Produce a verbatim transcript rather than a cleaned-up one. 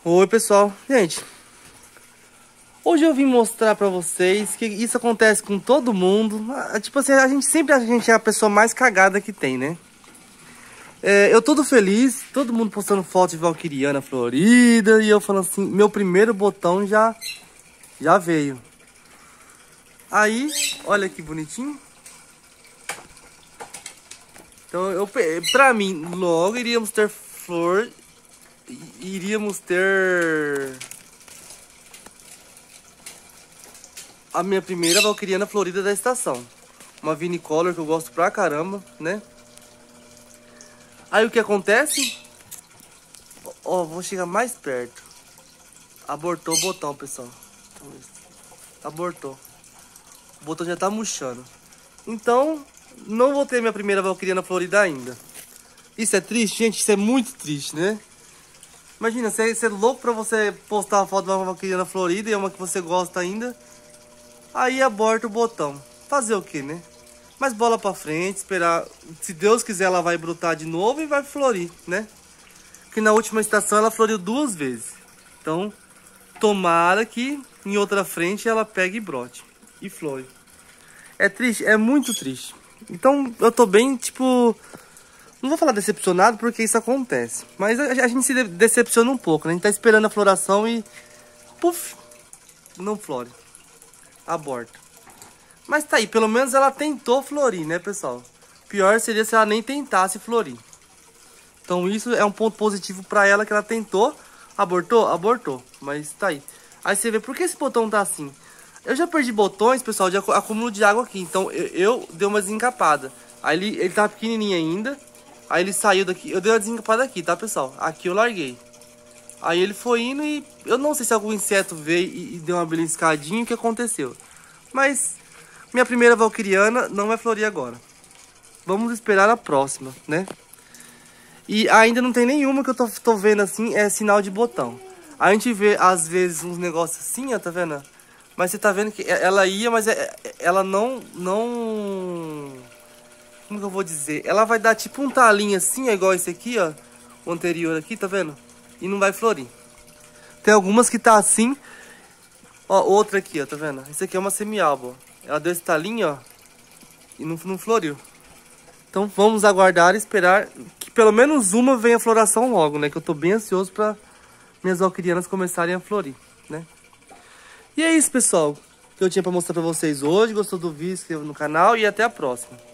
Oi pessoal, gente, hoje eu vim mostrar pra vocês que isso acontece com todo mundo. Tipo assim, a gente sempre a gente é a pessoa mais cagada que tem, né? É, eu todo feliz, todo mundo postando foto de valquiriana florida e eu falando assim, meu primeiro botão já, já veio. Aí, olha que bonitinho. Então, eu, pra mim, logo iríamos ter flor, iríamos ter a minha primeira valquiriana florida da estação. Uma vinicolor que eu gosto pra caramba, né? Aí o que acontece? Ó, vou chegar mais perto. Abortou o botão, pessoal. Abortou. O botão já tá murchando. Então, não vou ter minha primeira valquiriana florida ainda. Isso é triste, gente? Isso é muito triste, né? Imagina, você é louco pra você postar uma foto de uma valquiriana florida e é uma que você gosta ainda. Aí aborta o botão. Fazer o que, né? Mas bola pra frente, esperar. Se Deus quiser, ela vai brotar de novo e vai florir, né? Porque na última estação ela floriu duas vezes. Então, tomara que em outra frente ela pegue e brote. E flore. É triste? É muito triste. Então, eu tô bem, tipo... Não vou falar decepcionado porque isso acontece. Mas a, a gente se decepciona um pouco, né? A gente tá esperando a floração e... Puf! Não flore. Aborta. Mas tá aí, pelo menos ela tentou florir, né, pessoal? Pior seria se ela nem tentasse florir. Então isso é um ponto positivo pra ela, que ela tentou. Abortou? Abortou. Mas tá aí. Aí você vê, por que esse botão tá assim? Eu já perdi botões, pessoal, de acúmulo de água aqui. Então eu, eu dei uma desencapada. Aí ele, ele tava pequenininho ainda. Aí ele saiu daqui. Eu dei uma desencapada aqui, tá, pessoal? Aqui eu larguei. Aí ele foi indo e... Eu não sei se algum inseto veio e, e deu uma beliscadinha. O que aconteceu? Mas... Minha primeira valquiriana não vai florir agora. Vamos esperar a próxima, né? E ainda não tem nenhuma que eu tô, tô vendo assim, é sinal de botão. A gente vê, às vezes, uns negócios assim, ó, tá vendo? Mas você tá vendo que ela ia, mas ela não... não... Como que eu vou dizer? Ela vai dar tipo um talinho assim, é igual esse aqui, ó. O anterior aqui, tá vendo? E não vai florir. Tem algumas que tá assim. Ó, outra aqui, ó, tá vendo? Esse aqui é uma semialba, ó. Ela deu esse talinho, ó, e não, não floriu. Então vamos aguardar e esperar que pelo menos uma venha a floração logo, né? Que eu tô bem ansioso para minhas valquirianas começarem a florir, né? E é isso, pessoal, que eu tinha para mostrar para vocês hoje. Gostou do vídeo? Se inscreva no canal e até a próxima.